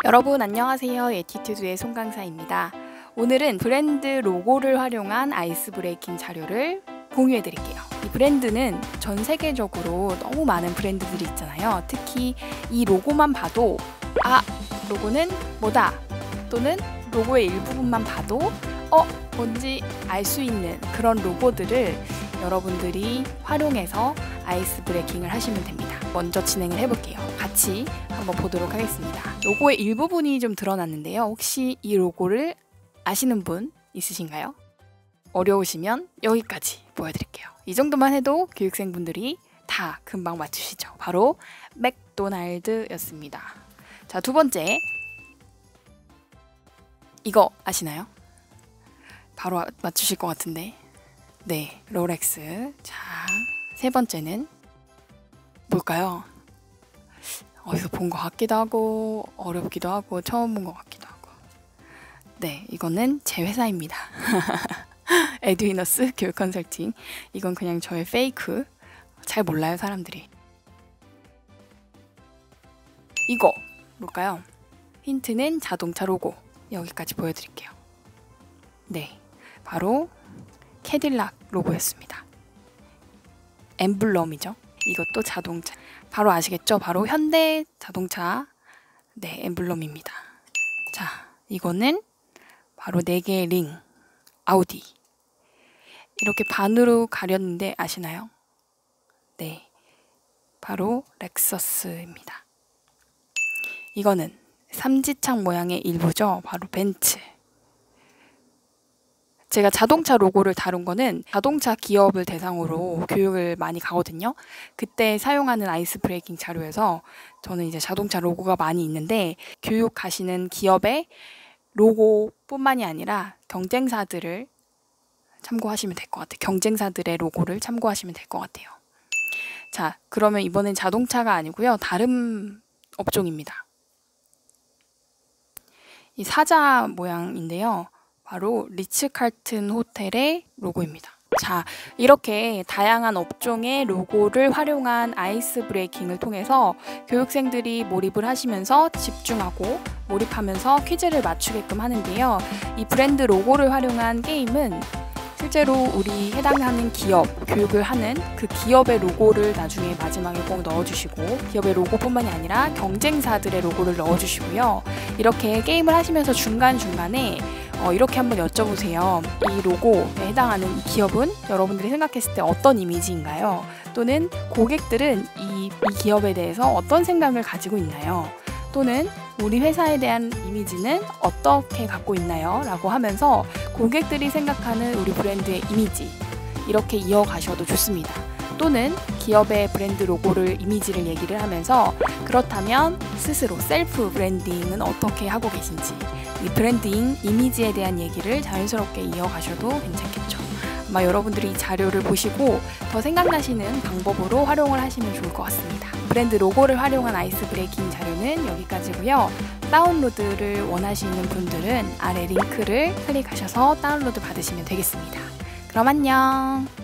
여러분 안녕하세요. 에티튜드의 송강사입니다. 오늘은 브랜드 로고를 활용한 아이스 브레이킹 자료를 공유해 드릴게요. 이 브랜드는 전 세계적으로 너무 많은 브랜드들이 있잖아요. 특히 이 로고만 봐도 로고는 뭐다 또는 로고의 일부분만 봐도 뭔지 알 수 있는 그런 로고들을 여러분들이 활용해서 아이스 브레이킹을 하시면 됩니다. 먼저 진행을 해볼게요. 같이 한번 보도록 하겠습니다. 로고의 일부분이 좀 드러났는데요. 혹시 이 로고를 아시는 분 있으신가요? 어려우시면 여기까지 보여드릴게요. 이 정도만 해도 교육생분들이 다 금방 맞추시죠. 바로 맥도날드였습니다. 자, 두 번째, 이거 아시나요? 바로 맞추실 것 같은데, 네, 롤렉스. 자, 세 번째는 뭘까요? 어디서 본 것 같기도 하고 어렵기도 하고 처음 본 것 같기도 하고. 네, 이거는 제 회사입니다. 에듀이너스 교육 컨설팅. 이건 그냥 저의 페이크. 잘 몰라요, 사람들이. 이거 뭘까요? 힌트는 자동차 로고. 여기까지 보여드릴게요. 네, 바로 캐딜락 로고였습니다. 엠블럼이죠. 이것도 자동차. 바로 아시겠죠? 바로 현대 자동차 엠블럼입니다. 자, 이거는 바로 4개의 링 아우디. 이렇게 반으로 가렸는데 아시나요? 네, 바로 렉서스입니다. 이거는 삼지창 모양의 일부죠. 바로 벤츠. 제가 자동차 로고를 다룬 거는 자동차 기업을 대상으로 교육을 많이 가거든요. 그때 사용하는 아이스 브레이킹 자료에서 저는 이제 자동차 로고가 많이 있는데, 교육 가시는 기업의 로고뿐만이 아니라 경쟁사들을 참고하시면 될 것 같아요. 경쟁사들의 로고를 참고하시면 될 것 같아요. 자, 그러면 이번엔 자동차가 아니고요. 다른 업종입니다. 이 사자 모양인데요. 바로 리츠칼튼 호텔의 로고입니다. 자, 이렇게 다양한 업종의 로고를 활용한 아이스 브레이킹을 통해서 교육생들이 몰입을 하시면서 집중하고 몰입하면서 퀴즈를 맞추게끔 하는데요. 이 브랜드 로고를 활용한 게임은 실제로 우리 해당하는 기업, 교육을 하는 그 기업의 로고를 나중에 마지막에 꼭 넣어주시고, 기업의 로고뿐만이 아니라 경쟁사들의 로고를 넣어주시고요. 이렇게 게임을 하시면서 중간중간에 이렇게 한번 여쭤보세요. 이 로고에 해당하는 이 기업은 여러분들이 생각했을 때 어떤 이미지인가요? 또는 고객들은 이 기업에 대해서 어떤 생각을 가지고 있나요? 또는 우리 회사에 대한 이미지는 어떻게 갖고 있나요? 라고 하면서 고객들이 생각하는 우리 브랜드의 이미지, 이렇게 이어가셔도 좋습니다. 또는 기업의 브랜드 로고를, 이미지를 얘기를 하면서 그렇다면 스스로 셀프 브랜딩은 어떻게 하고 계신지, 이 브랜딩 이미지에 대한 얘기를 자연스럽게 이어가셔도 괜찮겠죠. 아마 여러분들이 이 자료를 보시고 더 생각나시는 방법으로 활용을 하시면 좋을 것 같습니다. 브랜드 로고를 활용한 아이스 브레이킹 자료는 여기까지고요. 다운로드를 원하시는 분들은 아래 링크를 클릭하셔서 다운로드 받으시면 되겠습니다. 그럼 안녕!